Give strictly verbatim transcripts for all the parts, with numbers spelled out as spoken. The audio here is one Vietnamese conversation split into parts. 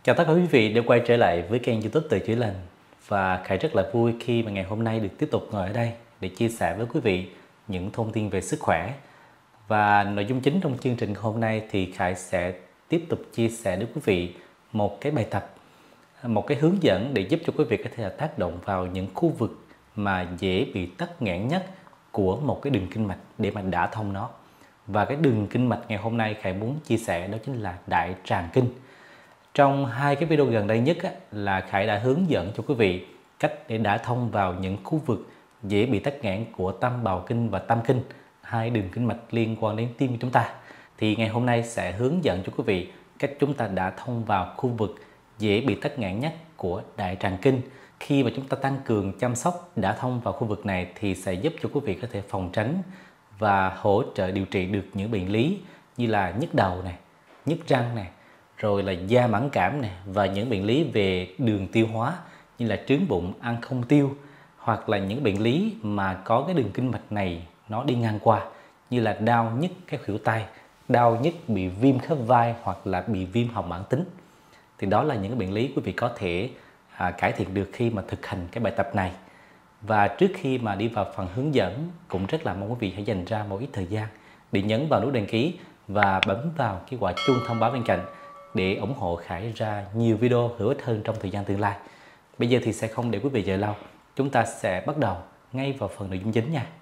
Chào tất cả quý vị đã quay trở lại với kênh YouTube Từ Chữa Lành. Và Khải rất là vui khi mà ngày hôm nay được tiếp tục ngồi ở đây để chia sẻ với quý vị những thông tin về sức khỏe. Và nội dung chính trong chương trình hôm nay thì Khải sẽ tiếp tục chia sẻ với quý vị một cái bài tập, một cái hướng dẫn để giúp cho quý vị có thể là tác động vào những khu vực mà dễ bị tắc nghẽn nhất của một cái đường kinh mạch để mà đả thông nó. Và cái đường kinh mạch ngày hôm nay Khải muốn chia sẻ đó chính là đại tràng kinh. Trong hai cái video gần đây nhất á, là Khải đã hướng dẫn cho quý vị cách để đả thông vào những khu vực dễ bị tắc nghẽn của tam bào kinh và tam kinh, hai đường kinh mạch liên quan đến tim của chúng ta. Thì ngày hôm nay sẽ hướng dẫn cho quý vị cách chúng ta đả thông vào khu vực dễ bị tắc nghẽn nhất của đại tràng kinh. Khi mà chúng ta tăng cường chăm sóc đả thông vào khu vực này thì sẽ giúp cho quý vị có thể phòng tránh và hỗ trợ điều trị được những bệnh lý như là nhức đầu này, nhức răng này, rồi là da mẫn cảm này, và những bệnh lý về đường tiêu hóa như là trướng bụng, ăn không tiêu, hoặc là những bệnh lý mà có cái đường kinh mạch này nó đi ngang qua như là đau nhức cái khuỷu tay, đau nhức bị viêm khớp vai hoặc là bị viêm họng mãn tính. Thì đó là những cái bệnh lý quý vị có thể à, cải thiện được khi mà thực hành cái bài tập này. Và trước khi mà đi vào phần hướng dẫn, cũng rất là mong quý vị hãy dành ra một ít thời gian để nhấn vào nút đăng ký và bấm vào cái quả chuông thông báo bên cạnh để ủng hộ Khải ra nhiều video hữu ích hơn trong thời gian tương lai. Bây giờ thì sẽ không để quý vị chờ lâu, chúng ta sẽ bắt đầu ngay vào phần nội dung chính nha.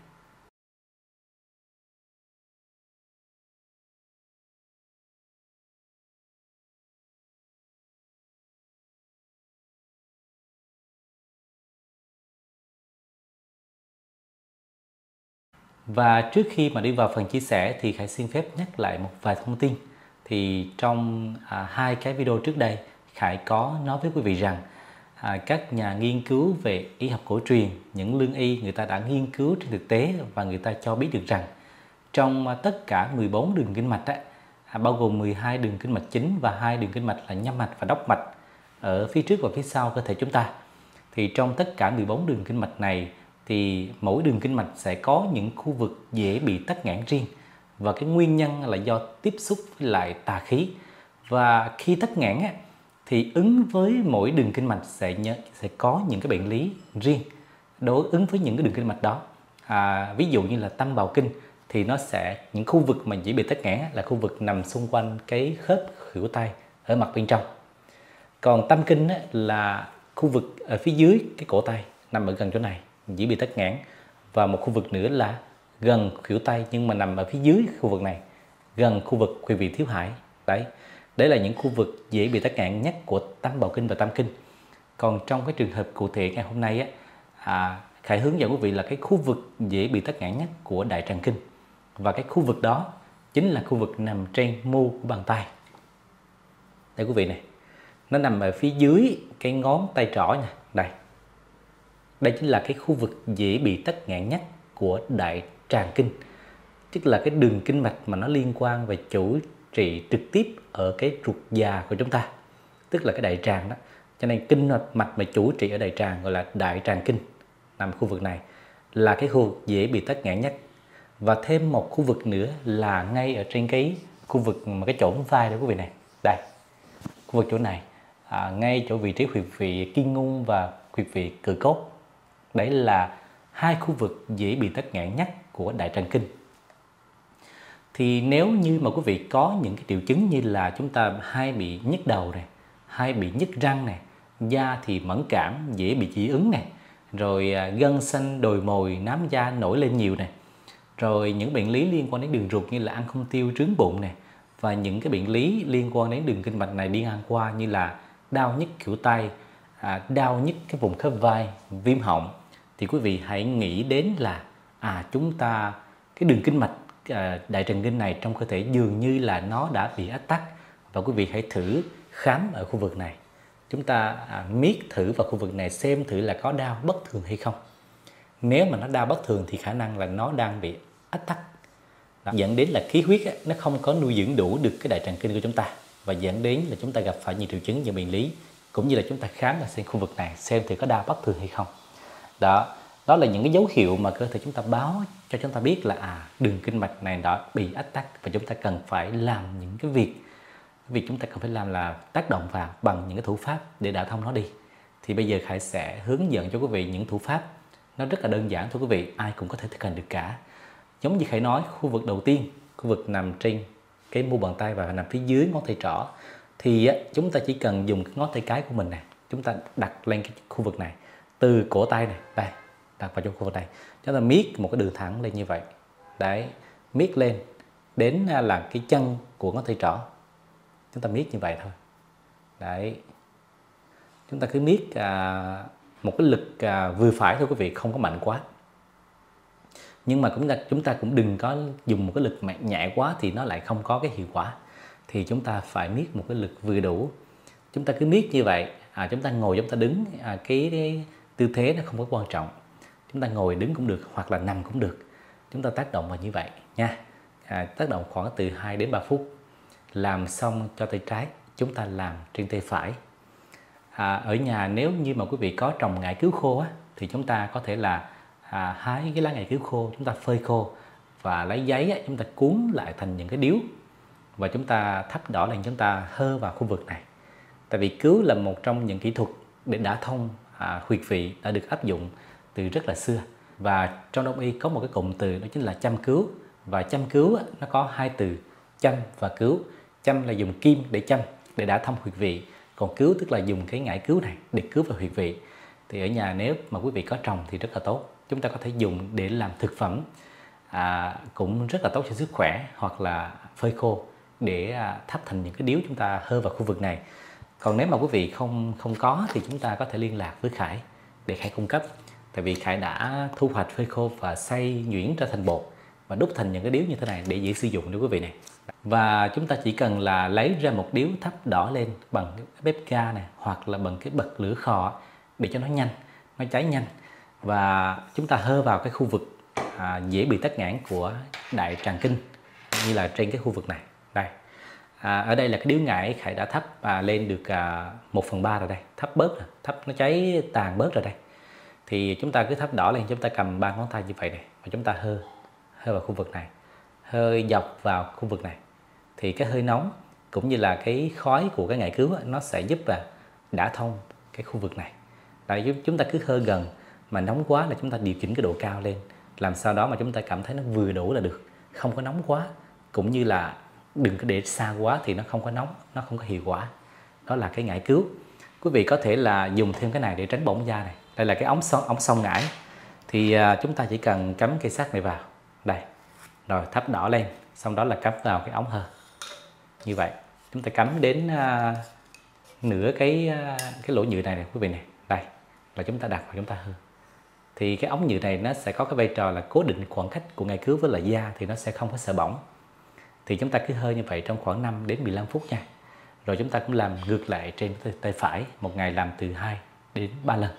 Và trước khi mà đi vào phần chia sẻ thì Khải xin phép nhắc lại một vài thông tin. Thì trong à, hai cái video trước đây, Khải có nói với quý vị rằng à, các nhà nghiên cứu về y học cổ truyền, những lương y, người ta đã nghiên cứu trên thực tế và người ta cho biết được rằng trong à, tất cả mười bốn đường kinh mạch á, à, bao gồm mười hai đường kinh mạch chính và hai đường kinh mạch là nhâm mạch và đốc mạch ở phía trước và phía sau cơ thể chúng ta. Thì trong tất cả mười bốn đường kinh mạch này thì mỗi đường kinh mạch sẽ có những khu vực dễ bị tắc nghẽn riêng, và cái nguyên nhân là do tiếp xúc với lại tà khí. Và khi tắc nghẽn á, thì ứng với mỗi đường kinh mạch sẽ nhớ, sẽ có những cái bệnh lý riêng đối ứng với những cái đường kinh mạch đó. À, ví dụ như là tam bào kinh thì nó sẽ những khu vực mà dễ bị tắc nghẽn là khu vực nằm xung quanh cái khớp khuỷu tay ở mặt bên trong. Còn tam kinh á, là khu vực ở phía dưới cái cổ tay, nằm ở gần chỗ này dễ bị tắc nghẽn, và một khu vực nữa là gần khuỷu tay nhưng mà nằm ở phía dưới khu vực này, gần khu vực huyệt vị thiếu hải. Đấy, đấy là những khu vực dễ bị tắc nghẽn nhất của tam bào kinh và tam kinh. Còn trong cái trường hợp cụ thể ngày hôm nay á, à, Khải hướng dẫn quý vị là cái khu vực dễ bị tắc nghẽn nhất của đại tràng kinh, và cái khu vực đó chính là khu vực nằm trên mu của bàn tay. Đây quý vị này, nó nằm ở phía dưới cái ngón tay trỏ nha. Đây, đây chính là cái khu vực dễ bị tắc nghẽn nhất của đại tràng kinh, tức là cái đường kinh mạch mà nó liên quan và chủ trị trực tiếp ở cái ruột già của chúng ta, tức là cái đại tràng đó. Cho nên kinh mạch mạch mà chủ trị ở đại tràng gọi là đại tràng kinh, nằm khu vực này là cái khu vực dễ bị tắc nghẽn nhất. Và thêm một khu vực nữa là ngay ở trên cái khu vực mà cái chỗ vai đó quý vị này, đây, khu vực chỗ này, à, ngay chỗ vị trí huyệt vị kim ngung và huyệt vị cự cốt. Đấy là hai khu vực dễ bị tắc nghẽn nhất của đại tràng kinh. Thì nếu như mà quý vị có những cái triệu chứng như là chúng ta hay bị nhức đầu này, hay bị nhức răng này, da thì mẫn cảm, dễ bị dị ứng này, rồi gân xanh, đồi mồi, nám da nổi lên nhiều này, rồi những bệnh lý liên quan đến đường ruột như là ăn không tiêu, trướng bụng này, và những cái bệnh lý liên quan đến đường kinh mạch này đi ngang qua như là đau nhức khuỷu tay, à, đau nhức cái vùng khớp vai, viêm họng, thì quý vị hãy nghĩ đến là à chúng ta cái đường kinh mạch à, đại tràng kinh này trong cơ thể dường như là nó đã bị ách tắc, và quý vị hãy thử khám ở khu vực này. Chúng ta à, miết thử vào khu vực này xem thử là có đau bất thường hay không. Nếu mà nó đau bất thường thì khả năng là nó đang bị ách tắc. Đó, dẫn đến là khí huyết á, nó không có nuôi dưỡng đủ được cái đại tràng kinh của chúng ta, và dẫn đến là chúng ta gặp phải nhiều triệu chứng, nhiều bệnh lý, cũng như là chúng ta khám là xem khu vực này xem thì có đau bất thường hay không. Đó, đó là những cái dấu hiệu mà cơ thể chúng ta báo cho chúng ta biết là à đường kinh mạch này đã bị ách tắc, và chúng ta cần phải làm những cái việc việc chúng ta cần phải làm là tác động vào bằng những cái thủ pháp để đả thông nó đi. Thì bây giờ Khải sẽ hướng dẫn cho quý vị những thủ pháp nó rất là đơn giản thôi quý vị, ai cũng có thể thực hành được cả. Giống như Khải nói, khu vực đầu tiên, khu vực nằm trên cái mu bàn tay và nằm phía dưới ngón tay trỏ, thì chúng ta chỉ cần dùng cái ngón tay cái của mình này, chúng ta đặt lên cái khu vực này, từ cổ tay này, đây, đặt vào trong khu vực này, chúng ta miết một cái đường thẳng lên như vậy, đấy, miết lên đến là cái chân của ngón tay trỏ, chúng ta miết như vậy thôi, đấy, chúng ta cứ miết à, một cái lực à, vừa phải thôi quý vị, không có mạnh quá. Nhưng mà cũng là chúng ta cũng đừng có dùng một cái lực mạnh nhẹ quá thì nó lại không có cái hiệu quả. Thì chúng ta phải miết một cái lực vừa đủ. Chúng ta cứ miết như vậy, à, chúng ta ngồi, chúng ta đứng, à, cái, cái tư thế nó không có quan trọng. Chúng ta ngồi đứng cũng được hoặc là nằm cũng được. Chúng ta tác động vào như vậy nha. À, tác động khoảng từ hai đến ba phút. Làm xong cho tay trái, chúng ta làm trên tay phải. À, ở nhà nếu như mà quý vị có trồng ngải cứu khô á, thì chúng ta có thể là à, hái cái lá ngải cứu khô, chúng ta phơi khô và lấy giấy á, chúng ta cuốn lại thành những cái điếu và chúng ta thắp đỏ lên, chúng ta hơ vào khu vực này. Tại vì cứu là một trong những kỹ thuật để đả thông à, huyệt vị đã được áp dụng từ rất là xưa. Và trong Đông y có một cái cụm từ đó chính là châm cứu. Và châm cứu á, nó có hai từ châm và cứu. Châm là dùng kim để châm, để đả thông huyệt vị. Còn cứu tức là dùng cái ngải cứu này để cứu vào huyệt vị. Thì ở nhà nếu mà quý vị có trồng thì rất là tốt. Chúng ta có thể dùng để làm thực phẩm, à, cũng rất là tốt cho sức khỏe, hoặc là phơi khô để à, thắp thành những cái điếu chúng ta hơ vào khu vực này. Còn nếu mà quý vị không không có thì chúng ta có thể liên lạc với Khải để Khải cung cấp. Tại vì Khải đã thu hoạch phơi khô và xay nhuyễn ra thành bột và đúc thành những cái điếu như thế này để dễ sử dụng đối quý vị này. Và chúng ta chỉ cần là lấy ra một điếu thắp đỏ lên bằng cái bếp ga này hoặc là bằng cái bật lửa khò để cho nó nhanh, nó cháy nhanh. Và chúng ta hơ vào cái khu vực à, dễ bị tắc nghẽn của đại tràng kinh, như là trên cái khu vực này. Đây, à, ở đây là cái điếu ngải Khải đã thắp à, lên được à, một phần ba rồi đây, thắp bớt rồi, thắp nó cháy tàn bớt rồi đây. Thì chúng ta cứ thắp đỏ lên, chúng ta cầm ba ngón tay như vậy này và chúng ta hơ, hơ vào khu vực này, hơi dọc vào khu vực này. Thì cái hơi nóng cũng như là cái khói của cái ngải cứu nó sẽ giúp là đả thông cái khu vực này. Đấy, chúng ta cứ hơ gần, mà nóng quá là chúng ta điều chỉnh cái độ cao lên, làm sao đó mà chúng ta cảm thấy nó vừa đủ là được, không có nóng quá, cũng như là đừng có để xa quá thì nó không có nóng, nó không có hiệu quả. Đó là cái ngải cứu. Quý vị có thể là dùng thêm cái này để tránh bỏng da này. Đây là cái ống son, ống son ngải. Thì à, chúng ta chỉ cần cắm cây sắt này vào đây, rồi thắp đỏ lên, xong đó là cắm vào cái ống hơ như vậy. Chúng ta cắm đến à, nửa cái à, cái lỗ nhựa này này quý vị này, đây là chúng ta đặt và chúng ta hơ. Thì cái ống nhựa này nó sẽ có cái vai trò là cố định khoảng cách của ngải cứu với lại da, thì nó sẽ không có sợ bỏng. Thì chúng ta cứ hơi như vậy trong khoảng năm đến mười lăm phút nha. Rồi chúng ta cũng làm ngược lại trên tay phải, một ngày làm từ hai đến ba lần.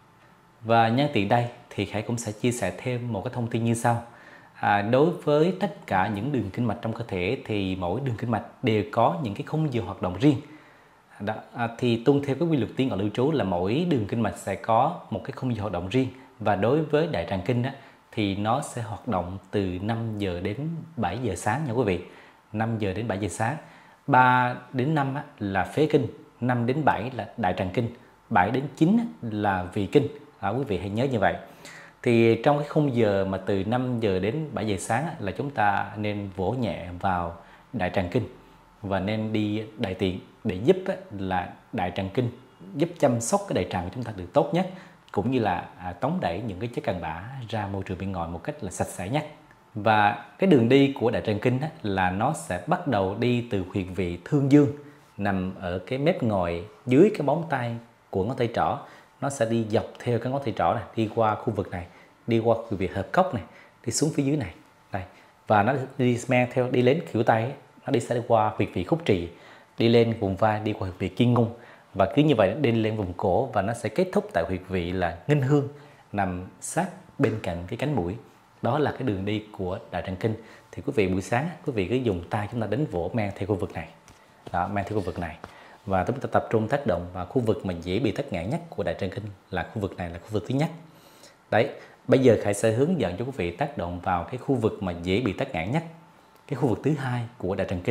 Và nhân tiện đây thì Khải cũng sẽ chia sẻ thêm một cái thông tin như sau. À, đối với tất cả những đường kinh mạch trong cơ thể thì mỗi đường kinh mạch đều có những cái khung giờ hoạt động riêng. Đó, à, thì tuân theo cái quy luật tiên ở lưu trú là mỗi đường kinh mạch sẽ có một cái khung giờ hoạt động riêng. Và đối với đại tràng kinh á, thì nó sẽ hoạt động từ năm giờ đến bảy giờ sáng nha quý vị. năm giờ đến bảy giờ sáng. ba đến năm á, là phế kinh, năm đến bảy là đại tràng kinh, bảy đến chín á, là vị kinh. À, quý vị hãy nhớ như vậy. Thì trong cái khung giờ mà từ năm giờ đến bảy giờ sáng á, là chúng ta nên vỗ nhẹ vào đại tràng kinh và nên đi đại tiện để giúp á, là đại tràng kinh giúp chăm sóc cái đại tràng của chúng ta được tốt nhất, cũng như là à, tống đẩy những cái chất cặn bã ra môi trường bên ngoài một cách là sạch sẽ nhất. Và cái đường đi của đại tràng kinh á, là nó sẽ bắt đầu đi từ huyệt vị thương dương nằm ở cái mép ngòi dưới cái móng tay của ngón tay trỏ. Nó sẽ đi dọc theo cái ngón tay trỏ này, đi qua khu vực này, đi qua huyệt vị hợp cốc này, đi xuống phía dưới này, đây. Và nó đi men theo, đi lên khuỷu tay ấy, nó đi sẽ đi qua huyệt vị khúc trì, đi lên vùng vai, đi qua huyệt vị kim ngung, và cứ như vậy đi lên vùng cổ và nó sẽ kết thúc tại huyệt vị là nghinh hương nằm sát bên cạnh cái cánh mũi. Đó là cái đường đi của đại tràng kinh. Thì quý vị buổi sáng quý vị cứ dùng tay chúng ta đánh vỗ men theo khu vực này, đó, men theo khu vực này, và chúng ta tập trung tác động vào khu vực mà dễ bị tắc nghẽn nhất của đại tràng kinh là khu vực này, là khu vực thứ nhất. Đấy, bây giờ Khải sẽ hướng dẫn cho quý vị tác động vào cái khu vực mà dễ bị tắc nghẽn nhất. Cái khu vực thứ hai của đại tràng kinh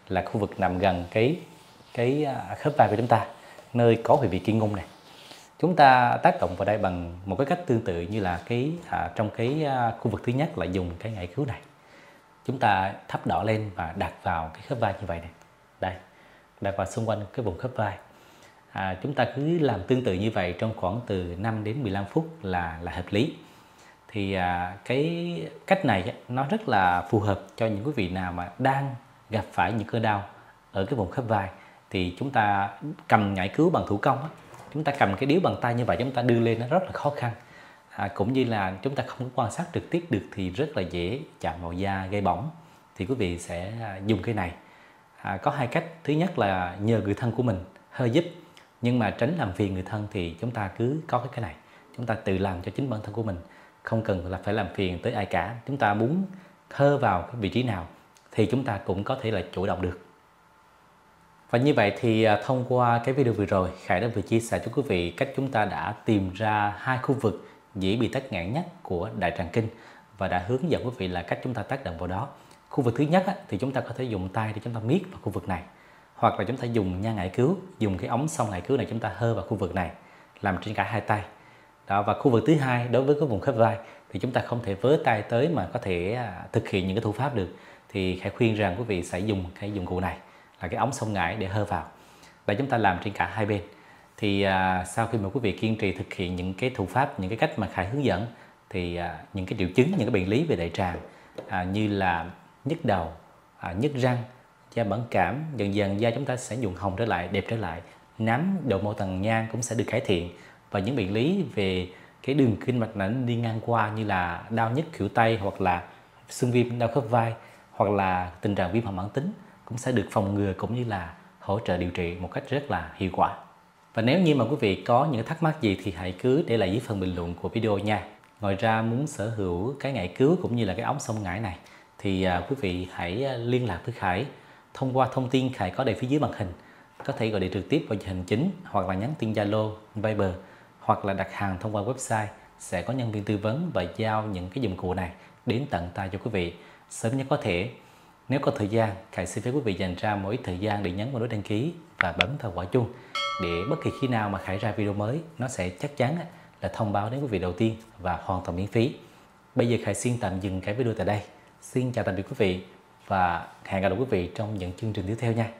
là khu vực nằm gần cái cái khớp vai của chúng ta, nơi có huyệt vị kim ngung này. Chúng ta tác động vào đây bằng một cái cách tương tự như là cái à, trong cái à, khu vực thứ nhất là dùng cái ngải cứu này. Chúng ta thắp đỏ lên và đặt vào cái khớp vai như vậy này. Đây, đặt vào xung quanh cái vùng khớp vai. À, chúng ta cứ làm tương tự như vậy trong khoảng từ năm đến mười lăm phút là là hợp lý. Thì à, cái cách này nó rất là phù hợp cho những quý vị nào mà đang gặp phải những cơn đau ở cái vùng khớp vai. Thì chúng ta cầm ngải cứu bằng thủ công, chúng ta cầm cái điếu bằng tay như vậy, chúng ta đưa lên nó rất là khó khăn. À, cũng như là chúng ta không có quan sát trực tiếp được thì rất là dễ chạm vào da gây bỏng. Thì quý vị sẽ dùng cái này. À, có hai cách. Thứ nhất là nhờ người thân của mình hơi giúp, nhưng mà tránh làm phiền người thân thì chúng ta cứ có cái này, chúng ta tự làm cho chính bản thân của mình, không cần là phải làm phiền tới ai cả. Chúng ta muốn hơ vào cái vị trí nào thì chúng ta cũng có thể là chủ động được. Và như vậy thì thông qua cái video vừa rồi, Khải đã vừa chia sẻ cho quý vị cách chúng ta đã tìm ra hai khu vực dễ bị tắc nghẽn nhất của đại tràng kinh và đã hướng dẫn quý vị là cách chúng ta tác động vào đó. Khu vực thứ nhất thì chúng ta có thể dùng tay để chúng ta miết vào khu vực này, hoặc là chúng ta dùng nha ngải cứu, dùng cái ống xông ngải cứu này chúng ta hơ vào khu vực này, làm trên cả hai tay. Đó, và khu vực thứ hai đối với cái vùng khớp vai thì chúng ta không thể vớ tay tới mà có thể thực hiện những cái thủ pháp được. Thì Khải khuyên rằng quý vị sẽ dùng cái dụng cụ này là cái ống xông ngải để hơ vào. Và chúng ta làm trên cả hai bên. Thì à, sau khi mà quý vị kiên trì thực hiện những cái thủ pháp, những cái cách mà Khải hướng dẫn thì à, những cái triệu chứng, những cái bệnh lý về đại tràng à, như là nhức đầu, à, nhức răng, da bẩn cảm, dần dần da chúng ta sẽ nhuận hồng trở lại, đẹp trở lại, nám, độ màu tàn nhang cũng sẽ được cải thiện. Và những bệnh lý về cái đường kinh mạch nền đi ngang qua như là đau nhức khuỷu tay, hoặc là xương viêm đau khớp vai, hoặc là tình trạng viêm họng mãn tính cũng sẽ được phòng ngừa cũng như là hỗ trợ điều trị một cách rất là hiệu quả. Và nếu như mà quý vị có những thắc mắc gì thì hãy cứ để lại dưới phần bình luận của video nha. Ngoài ra muốn sở hữu cái ngải cứu cũng như là cái ống xông ngải này thì à, quý vị hãy liên lạc với Khải thông qua thông tin Khải có để phía dưới màn hình. Có thể gọi điện trực tiếp vào hành chính, hoặc là nhắn tin Zalo, Viber, hoặc là đặt hàng thông qua website, sẽ có nhân viên tư vấn và giao những cái dụng cụ này đến tận tay cho quý vị sớm nhất có thể. Nếu có thời gian, Khải xin phép quý vị dành ra mỗi thời gian để nhấn vào nút đăng ký và bấm vào quả chuông, để bất kỳ khi nào mà Khải ra video mới, nó sẽ chắc chắn là thông báo đến quý vị đầu tiên và hoàn toàn miễn phí. Bây giờ Khải xin tạm dừng cái video tại đây. Xin chào tạm biệt quý vị và hẹn gặp lại quý vị trong những chương trình tiếp theo nha.